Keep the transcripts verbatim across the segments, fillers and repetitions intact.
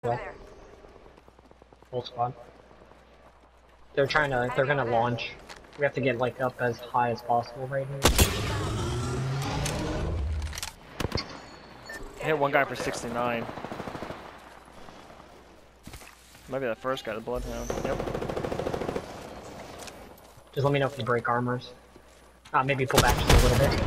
well. Full squad. They're trying to, they're gonna launch. We have to get like up as high as possible right here. Hit one guy for sixty-nine. Maybe that first guy, the Bloodhound. Yep. Just let me know if you break armors. Uh, maybe pull back just a little bit.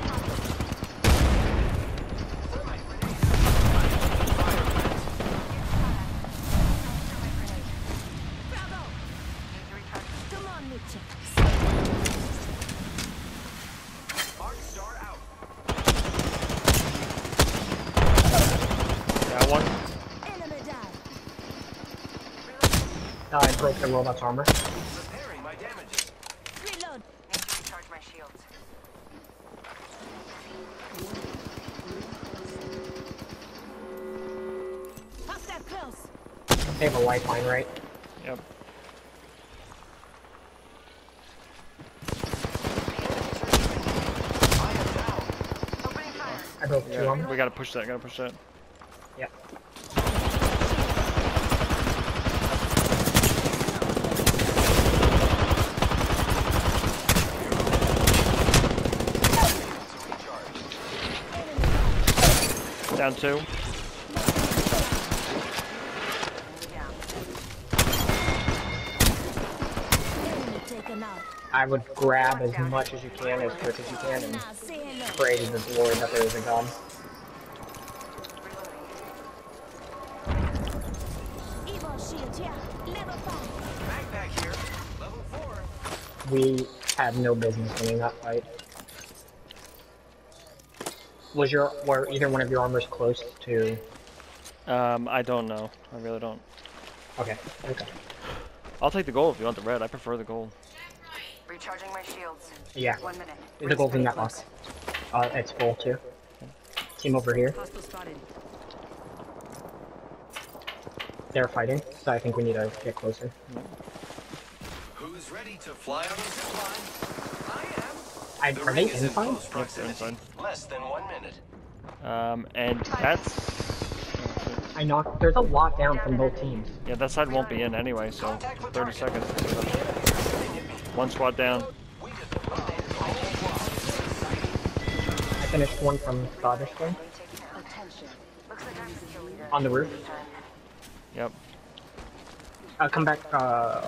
Got one. Uh, I broke the robot's armor. Repairing my damages. Reload. Need to recharge my shields. Hostile close. They have a lifeline, right? Yep. I am down. Opening fire. I broke two Yeah, armor. we gotta push that, gotta push that. Yeah. Down two. Enemy down. Enemy taken out. I would grab as much as you can, as quick as you can, and Now say hello. pray to the Lord that there is a gun. Evo shield here. Level five. Backpack here. Level four. We had no business winning that fight. Was your, were either one of your armors close to? Um, I don't know. I really don't. Okay, okay. I'll take the gold if you want the red. I prefer the gold. Recharging my shields. Yeah, One minute. the gold in that box. Uh, it's full too. Team over here. Hostile spotted. They're fighting, so I think we need to get closer. Who's ready to fly on the zip line? I am. I, The are ring they is in inside? close proximity. inside. Less than one minute. Um, and that's... I knocked. There's a lot down from both teams. Yeah, that side won't be in anyway, so Contact with thirty target. seconds. The enemy is hitting me. One squad down. We just eliminated the whole squad. I finished one from Scottish Way Attention. Looks like I'm the kill leader. on the roof. Yep. I'll come back. Uh,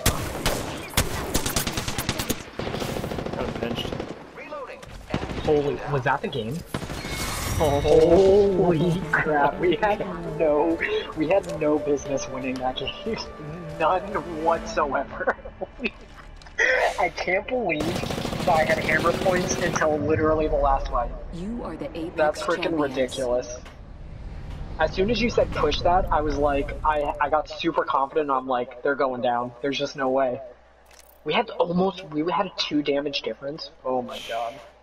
Got him pinched. Reloading. holy, was that the game? Oh, Holy crap! We had no, we had no business winning that game. None whatsoever. I can't believe that I had hammer points until literally the last fight. You are the Apex That's freaking champions. ridiculous. As soon as you said push that, I was like, I I got super confident. I'm like, they're going down. There's just no way. We had almost, we had a two damage difference. Oh my god.